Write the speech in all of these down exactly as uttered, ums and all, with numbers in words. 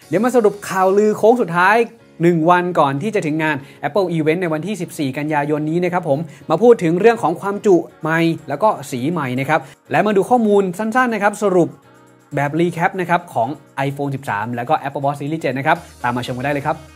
เดี๋ยวมาสรุปข่าวลือโค้งสุดท้ายหนึ่งวันก่อนที่จะถึงงาน Apple Event ในวันที่สิบสี่กันยายนนี้นะครับผมมาพูดถึงเรื่องของความจุใหม่แล้วก็สีใหม่นะครับและมาดูข้อมูลสั้นๆนะครับสรุปแบบรีแคปนะครับของ iPhone สิบสามแล้วก็ Apple Watch Series เจ็ดนะครับตามมาชมกันได้เลยครับ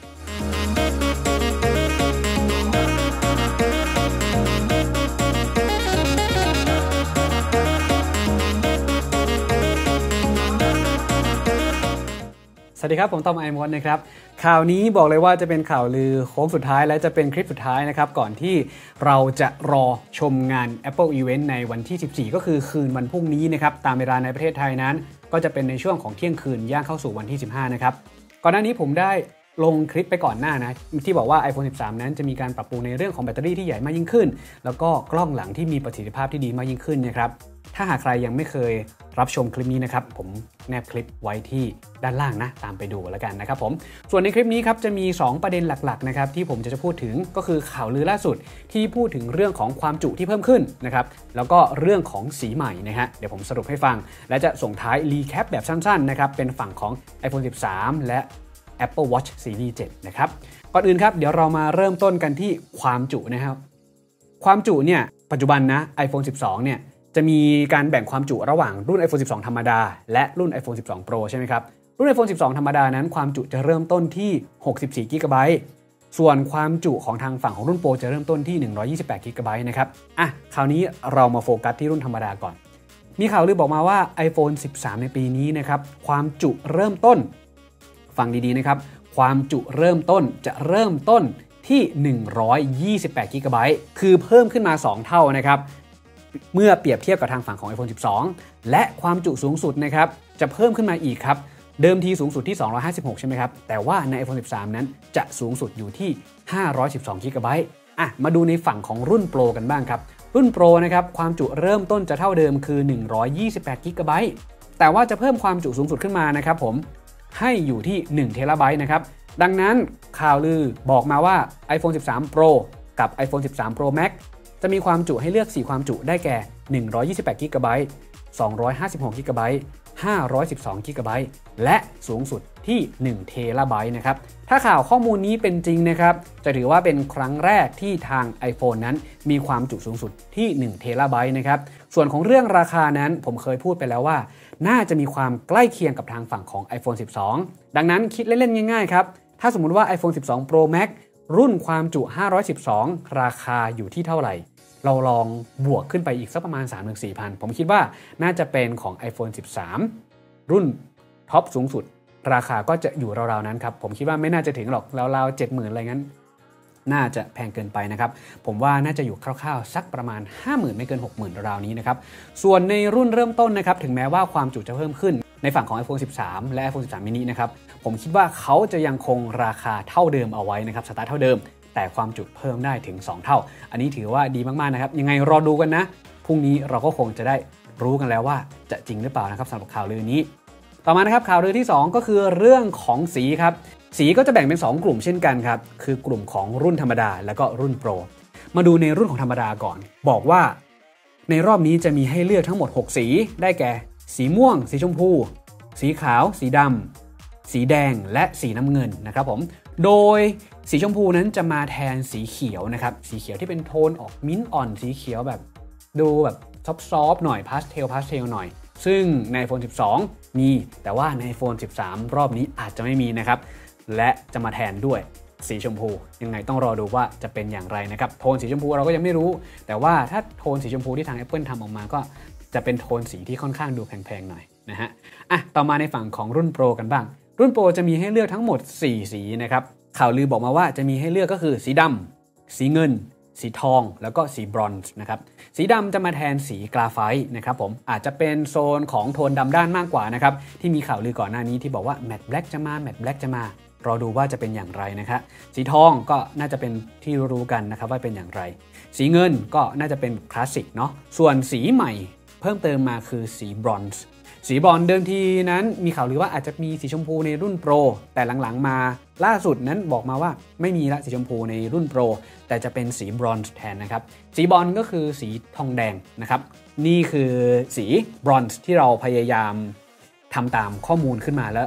สวัสดีครับผมต้อมไอมอนนะครับข่าวนี้บอกเลยว่าจะเป็นข่าวลือโค้งสุดท้ายและจะเป็นคลิปสุดท้ายนะครับก่อนที่เราจะรอชมงาน Apple Event ในวันที่สิบสี่ก็คือคืนวันพรุ่งนี้นะครับตามเวลาในประเทศไทยนั้นก็จะเป็นในช่วงของเที่ยงคืนย่างเข้าสู่วันที่สิบห้านะครับก่อนหน้านี้ผมได้ลงคลิปไปก่อนหน้านะที่บอกว่า iPhone สิบสามนั้นจะมีการปรับปรุงในเรื่องของแบตเตอรี่ที่ใหญ่มากยิ่งขึ้นแล้วก็กล้องหลังที่มีประสิทธิภาพที่ดีมากยิ่งขึ้นนะครับถ้าหากใครยังไม่เคยรับชมคลิปนี้นะครับผมแนบคลิปไว้ที่ด้านล่างนะตามไปดูแล้วกันนะครับผมส่วนในคลิปนี้ครับจะมีสองประเด็นหลักๆนะครับที่ผมจะจะพูดถึงก็คือข่าวลือล่าสุดที่พูดถึงเรื่องของความจุที่เพิ่มขึ้นนะครับแล้วก็เรื่องของสีใหม่นะฮะเดี๋ยวผมสรุปให้ฟังและจะส่งท้ายรีแคปแบบสั้นๆนะครับเป็นฝั่งของ iPhone สิบสามและ Apple Watch Series เจ็ดนะครับก่อนอื่นครับเดี๋ยวเรามาเริ่มต้นกันที่ความจุนะครับความจุเนี่ยปัจจุบันนะ iPhone สิบสองเนี่ยจะมีการแบ่งความจุระหว่างรุ่น iPhone สิบสอง ธรรมดาและรุ่น iPhone สิบสอง Pro ใช่ไหมครับรุ่น iPhone สิบสอง ธรรมดานั้นความจุจะเริ่มต้นที่หกสิบสี่กิกะไบต์ส่วนความจุของทางฝั่งของรุ่น Pro จะเริ่มต้นที่หนึ่งร้อยยี่สิบแปดกิกะไบต์นะครับอ่ะคราวนี้เรามาโฟกัสที่รุ่นธรรมดาก่อนมีข่าวลือบอกมาว่า iPhone สิบสาม ในปีนี้นะครับความจุเริ่มต้นฟังดีๆนะครับความจุเริ่มต้นจะเริ่มต้นที่หนึ่งร้อยยี่สิบแปดกิกะไบต์คือเพิ่มขึ้นมาสองเท่านะครับเมื่อเปรียบเทียบกับทางฝั่งของ iPhone สิบสอง และความจุสูงสุดนะครับจะเพิ่มขึ้นมาอีกครับเดิมทีสูงสุดที่สองร้อยห้าสิบหกใช่ไหมครับแต่ว่าใน iPhone สิบสาม นั้นจะสูงสุดอยู่ที่ห้าร้อยสิบสองกิกะไบต์อ่ะมาดูในฝั่งของรุ่น Pro กันบ้างครับรุ่น Pro นะครับความจุเริ่มต้นจะเท่าเดิมคือหนึ่งร้อยยี่สิบแปดกิกะไบต์แต่ว่าจะเพิ่มความจุสูงสุดขึ้นมานะครับผมให้อยู่ที่หนึ่งเทราไบต์นะครับดังนั้นข่าวลือบอกมาว่า iPhone สิบสาม Pro กับ iPhone สิบสาม Pro Max จะมีความจุให้เลือกสี่ความจุได้แก่หนึ่งร้อยยี่สิบแปดกิกะไบต์สองร้อยห้าสิบหกกิกะไบต์ห้าร้อยสิบสองกิกะไบต์และสูงสุดที่หนึ่งเทราไบต์นะครับถ้าข่าวข้อมูลนี้เป็นจริงนะครับจะถือว่าเป็นครั้งแรกที่ทาง iPhone นั้นมีความจุสูงสุดที่หนึ่งเทราไบต์นะครับส่วนของเรื่องราคานั้นผมเคยพูดไปแล้วว่าน่าจะมีความใกล้เคียงกับทางฝั่งของ iPhone สิบสอง ดังนั้นคิดเล่นๆง่ายๆครับถ้าสมมุติว่า iPhone สิบสอง Pro Max รุ่นความจุห้าร้อยสิบสองราคาอยู่ที่เท่าไหร่เราลองบวกขึ้นไปอีกสักประมาณ สามถึงสี่พัน ผมคิดว่าน่าจะเป็นของ iPhone สิบสาม รุ่นท็อปสูงสุดราคาก็จะอยู่ราวๆนั้นครับผมคิดว่าไม่น่าจะถึงหรอกราวๆ เจ็ดหมื่น อะไรงั้นน่าจะแพงเกินไปนะครับผมว่าน่าจะอยู่คร่าวๆสักประมาณ ห้าหมื่น ไม่เกิน หกหมื่น ราวนี้นะครับส่วนในรุ่นเริ่มต้นนะครับถึงแม้ว่าความจุจะเพิ่มขึ้นในฝั่งของ iPhone สิบสาม และ iPhone สิบสาม mini นะครับผมคิดว่าเขาจะยังคงราคาเท่าเดิมเอาไว้นะครับสตาร์ทเท่าเดิมแต่ความจุเพิ่มได้ถึงสองเท่าอันนี้ถือว่าดีมากๆนะครับยังไงรอดูกันนะพรุ่งนี้เราก็คงจะได้รู้กันแล้วว่าจะจริงหรือเปล่านะครับสำหรับข่าวลือนี้ต่อมานะครับข่าวลือที่สองก็คือเรื่องของสีครับสีก็จะแบ่งเป็นสองกลุ่มเช่นกันครับคือกลุ่มของรุ่นธรรมดาแล้วก็รุ่นโปรมาดูในรุ่นของธรรมดาก่อนบอกว่าในรอบนี้จะมีให้เลือกทั้งหมดหกสีได้แก่สีม่วงสีชมพูสีขาวสีดำสีแดงและสีน้ำเงินนะครับผมโดยสีชมพูนั้นจะมาแทนสีเขียวนะครับสีเขียวที่เป็นโทนออกมิ้นท์อ่อนสีเขียวแบบดูแบบซอฟต์ๆหน่อยพาสเทลพาสเทลหน่อยซึ่งใน iPhone สิบสอง มีแต่ว่าใน iPhone สิบสาม รอบนี้อาจจะไม่มีนะครับและจะมาแทนด้วยสีชมพูยังไงต้องรอดูว่าจะเป็นอย่างไรนะครับโทนสีชมพูเราก็ยังไม่รู้แต่ว่าถ้าโทนสีชมพูที่ทาง Apple ทำออกมาก็จะเป็นโทนสีที่ค่อนข้างดูแพงๆหน่อยนะฮะอ่ะต่อมาในฝั่งของรุ่น Pro กันบ้างรุ่น Pro จะมีให้เลือกทั้งหมดสี่สีนะครับข่าวลือบอกมาว่าจะมีให้เลือกก็คือสีดำสีเงินสีทองแล้วก็สีบรอนซ์นะครับสีดำจะมาแทนสีกราไฟต์นะครับผมอาจจะเป็นโซนของโทนดำด้านมากกว่านะครับที่มีข่าวลือก่อนหน้านี้ที่บอกว่าแมตต์แบล็กจะมาแมตต์แบล็กจะมารอดูว่าจะเป็นอย่างไรนะครับสีทองก็น่าจะเป็นที่รู้กันนะครับว่าเป็นอย่างไรสีเงินก็น่าจะเป็นคลาสสิกเนาะส่วนสีใหม่เพิ่มเติมมาคือสีบรอนซ์สีบรอนซ์เดิมทีนั้นมีข่าวลือว่าอาจจะมีสีชมพูในรุ่นโปรแต่หลังๆมาล่าสุดนั้นบอกมาว่าไม่มีละสีชมพูในรุ่นโปรแต่จะเป็นสีบรอนซ์แทนนะครับสีบรอนซ์ก็คือสีทองแดงนะครับนี่คือสีบรอนซ์ที่เราพยายามทำตามข้อมูลขึ้นมาแล้ว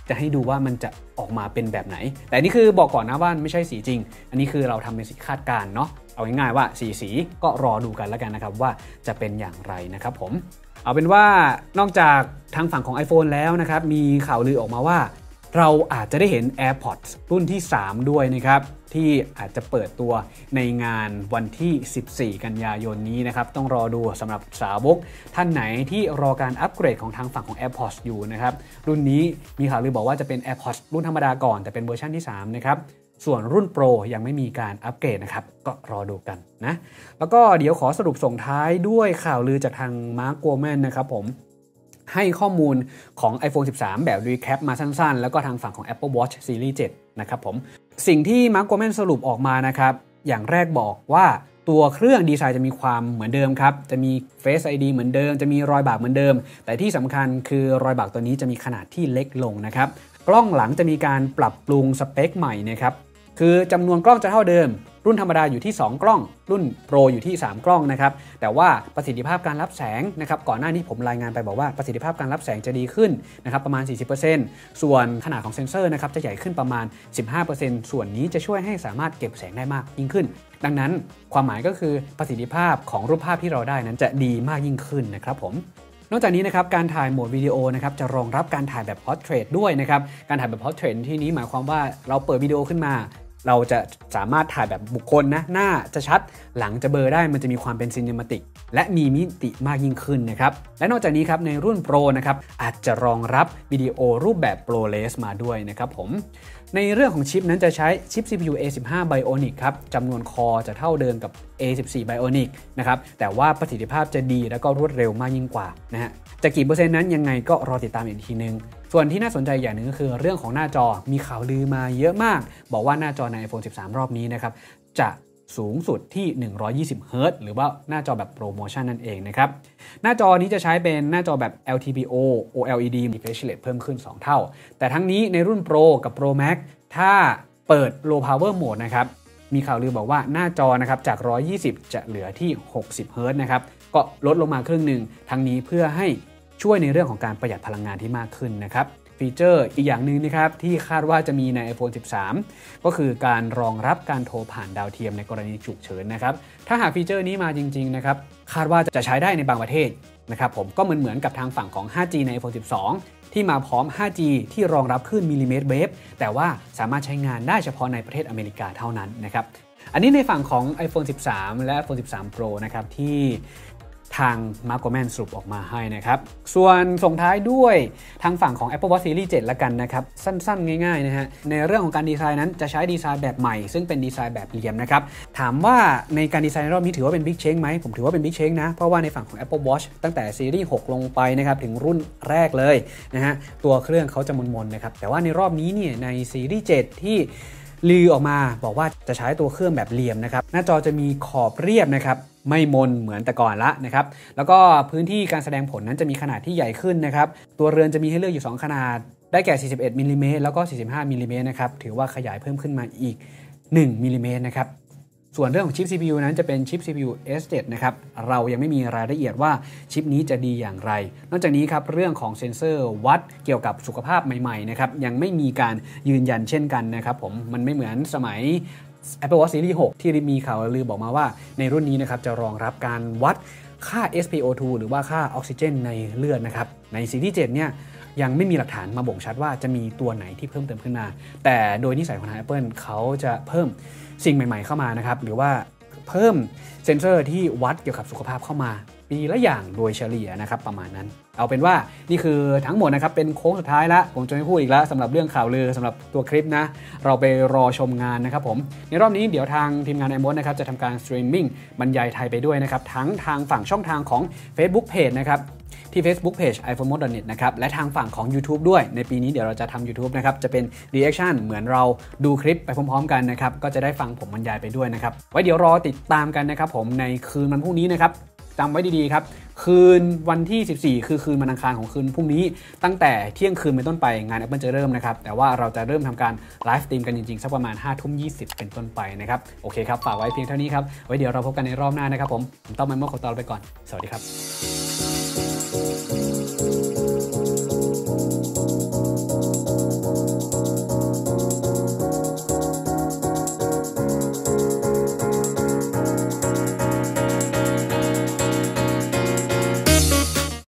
จะให้ดูว่ามันจะออกมาเป็นแบบไหนแต่นี่คือบอกก่อนนะว่าไม่ใช่สีจริงอันนี้คือเราทำเป็นสีคาดการณ์เนาะเอาง่ายๆว่าสีสีก็รอดูกันแล้วกันนะครับว่าจะเป็นอย่างไรนะครับผมเอาเป็นว่านอกจากทางฝั่งของ iPhone แล้วนะครับมีข่าวลือออกมาว่าเราอาจจะได้เห็น AirPods รุ่นที่สามด้วยนะครับที่อาจจะเปิดตัวในงานวันที่สิบสี่กันยายนนี้นะครับต้องรอดูสำหรับสาวกท่านไหนที่รอการอัปเกรดของทางฝั่งของ AirPods อยู่นะครับรุ่นนี้มีข่าวลือบอกว่าจะเป็น AirPods รุ่นธรรมดาก่อนแต่เป็นเวอร์ชันที่สามนะครับส่วนรุ่น Pro ยังไม่มีการอัปเกรดนะครับก็รอดูกันนะแล้วก็เดี๋ยวขอสรุปส่งท้ายด้วยข่าวลือจากทาง Mark Gurman นะครับผมให้ข้อมูลของ iPhone สิบสาม แบบ recap มาสั้นๆแล้วก็ทางฝั่งของ Apple Watch Series เจ็ดนะครับผมสิ่งที่ Mark Gurman สรุปออกมานะครับอย่างแรกบอกว่าตัวเครื่องดีไซน์จะมีความเหมือนเดิมครับจะมี Face ไอ ดี เหมือนเดิมจะมีรอยบากเหมือนเดิมแต่ที่สำคัญคือรอยบากตัวนี้จะมีขนาดที่เล็กลงนะครับกล้องหลังจะมีการปรับปรุงสเปคใหม่นะครับคือจำนวนกล้องจะเท่าเดิมรุ่นธรรมดาอยู่ที่สองกล้องรุ่น Pro อยู่ที่สามกล้องนะครับแต่ว่าประสิทธิภาพการรับแสงนะครับก่อนหน้านี้ผมรายงานไปบอกว่าประสิทธิภาพการรับแสงจะดีขึ้นนะครับประมาณ สี่สิบเปอร์เซ็นต์ ส่วนขนาดของเซ็นเซอร์นะครับจะใหญ่ขึ้นประมาณ สิบห้าเปอร์เซ็นต์ ส่วนนี้จะช่วยให้สามารถเก็บแสงได้มากยิ่งขึ้นดังนั้นความหมายก็คือประสิทธิภาพของรูปภาพที่เราได้นั้นจะดีมากยิ่งขึ้นนะครับผมนอกจากนี้นะครับการถ่ายโหมดวิดีโอนะครับจะรองรับการถ่ายแบบ Portrait ด้วยนะครับการถ่ายแบบ Portrait ที่นี้หมายความว่าเราเปิดวิดีโอขึ้นมาเราจะสามารถถ่ายแบบบุคคลนะหน้าจะชัดหลังจะเบลอได้มันจะมีความเป็นซินิมาติกและมีมิติมากยิ่งขึ้นนะครับและนอกจากนี้ครับในรุ่น Pro นะครับอาจจะรองรับวิดีโอรูปแบบ ProRes มาด้วยนะครับผมในเรื่องของชิปนั้นจะใช้ชิป ซี พี ยู เอ สิบห้า Bionic ครับจำนวนคอจะเท่าเดิมกับ เอ สิบสี่ Bionic นะครับแต่ว่าประสิทธิภาพจะดีและก็รวดเร็วมากยิ่งกว่านะฮะจะกี่เปอร์เซ็นต์นั้นยังไงก็รอติดตามอีกทีนึงส่วนที่น่าสนใจอย่างหนึ่งก็คือเรื่องของหน้าจอมีข่าวลือมาเยอะมากบอกว่าหน้าจอใน iPhone สิบสาม รอบนี้นะครับจะสูงสุดที่หนึ่งร้อยยี่สิบเฮิร์ตซ์หรือว่าหน้าจอแบบโปรโมชั่นนั่นเองนะครับหน้าจอนี้จะใช้เป็นหน้าจอแบบ แอล ที พี โอ โอ แอล อี ดี refresh rate เพิ่มขึ้นสองเท่าแต่ทั้งนี้ในรุ่น Pro กับ Pro Max ถ้าเปิด low power mode นะครับมีข่าวลือบอกว่าหน้าจอนะครับจากหนึ่งร้อยยี่สิบจะเหลือที่หกสิบเฮิร์ตซ์นะครับก็ลดลงมาครึ่งหนึ่งทั้งนี้เพื่อให้ช่วยในเรื่องของการประหยัดพลังงานที่มากขึ้นนะครับฟีเจอร์อีกอย่างหนึ่งนะครับที่คาดว่าจะมีใน iPhone สิบสาม ก็คือการรองรับการโทรผ่านดาวเทียมในกรณีฉุกเฉินนะครับถ้าหากฟีเจอร์นี้มาจริงๆนะครับคาดว่าจะใช้ได้ในบางประเทศนะครับผมก็เหมือนเหมือนกับทางฝั่งของ ห้าจี ใน iPhone สิบสอง ที่มาพร้อม ห้าจี ที่รองรับคลื่นมิลลิเมตรเวฟแต่ว่าสามารถใช้งานได้เฉพาะในประเทศอเมริกาเท่านั้นนะครับอันนี้ในฝั่งของ iPhone สิบสาม และ iPhone สิบสาม Pro นะครับที่ทาง Mark Gurman สรุปออกมาให้นะครับส่วนส่งท้ายด้วยทางฝั่งของ Apple Watch Series เจ็ดละกันนะครับสั้นๆง่ายๆนะฮะในเรื่องของการดีไซน์นั้นจะใช้ดีไซน์แบบใหม่ซึ่งเป็นดีไซน์แบบเหลี่ยมนะครับถามว่าในการดีไซน์ในรอบนี้ถือว่าเป็น Big Change ไหมผมถือว่าเป็น Big Change นะเพราะว่าในฝั่งของ Apple Watch ตั้งแต่ซีรีส์หกลงไปนะครับถึงรุ่นแรกเลยนะฮะตัวเครื่องเขาจะมนๆนะครับแต่ว่าในรอบนี้เนี่ยในซีรีส์เจ็ดที่ลือออกมาบอกว่าจะใช้ตัวเครื่องแบบเหลี่ยมนะครับหน้าจอจะมีขอบเรียบนะครับไม่มนเหมือนแต่ก่อนละนะครับแล้วก็พื้นที่การแสดงผลนั้นจะมีขนาดที่ใหญ่ขึ้นนะครับตัวเรือนจะมีให้เลือกอยู่สองขนาดได้แก่สี่สิบเอ็ดมิลลิเมตรแล้วก็สี่สิบห้ามิลลิเมตรนะครับถือว่าขยายเพิ่มขึ้นมาอีกหนึ่งมิลลิเมตรนะครับส่วนเรื่องของชิป ซี พี ยู นั้นจะเป็นชิป ซี พี ยู เอส เซเว่น นะครับเรายังไม่มีรายละเอียดว่าชิปนี้จะดีอย่างไรนอกจากนี้ครับเรื่องของเซ็นเซอร์วัดเกี่ยวกับสุขภาพใหม่ๆนะครับยังไม่มีการยืนยันเช่นกันนะครับผมมันไม่เหมือนสมัย Apple Watch Series หกที่มีข่าวลือบอกมาว่าในรุ่นนี้นะครับจะรองรับการวัดค่า เอส พี โอ ทู หรือว่าค่าออกซิเจนในเลือดนะครับในซีรีส์เจ็ดเนี่ยยังไม่มีหลักฐานมาบ่งชัดว่าจะมีตัวไหนที่เพิ่มเติมขึ้นมาแต่โดยนิสัยของทาง Apple เขาจะเพิ่มสิ่งใหม่ๆเข้ามานะครับหรือว่าเพิ่มเซ็นเซอร์ที่วัดเกี่ยวกับสุขภาพเข้ามาปีละอย่างโดยเฉลี่ยนะครับประมาณนั้นเอาเป็นว่านี่คือทั้งหมดนะครับเป็นโค้งสุดท้ายแล้วผมจะไม่พูดอีกแล้วสำหรับเรื่องข่าวลือสำหรับตัวคลิปนะเราไปรอชมงานนะครับผมในรอบนี้เดี๋ยวทางทีมงาน iMode นะครับจะทำการสตรีมมิ่งบรรยายไทยไปด้วยนะครับทั้งทางฝั่งช่องทางของ Facebook Page นะครับที่ Facebook Page ไอโฟนโมด ดอท เน็ต นะครับและทางฝั่งของ YouTube ด้วยในปีนี้เดี๋ยวเราจะทำ YouTube นะครับจะเป็น Reaction เหมือนเราดูคลิปไปพร้อมๆกันนะครับก็จะได้ฟังผมบรรยายไปด้วยนะครับไว้เดี๋ยวรอติดตามกันนะครับผมในคืนวันพรุ่งนี้นะครับจำไว้ดีๆครับคืนวันที่สิบสี่คือคืนวันอังคารของคืนพรุ่งนี้ตั้งแต่เที่ยงคืนเป็นต้นไปงาน Apple จะเริ่มนะครับแต่ว่าเราจะเริ่มทำการไลฟ์สตรีมกันจริงๆสักประมาณห้าทุ่มยี่สิบเป็นต้นไปนะครับโอเคครับฝากไว้เพียงเท่านี้ครับไว้เดี๋ยวเราพบกันในรอบหน้านะครับผมผมต้อมไมโมขอตัวไปก่อนสวัสดีครับ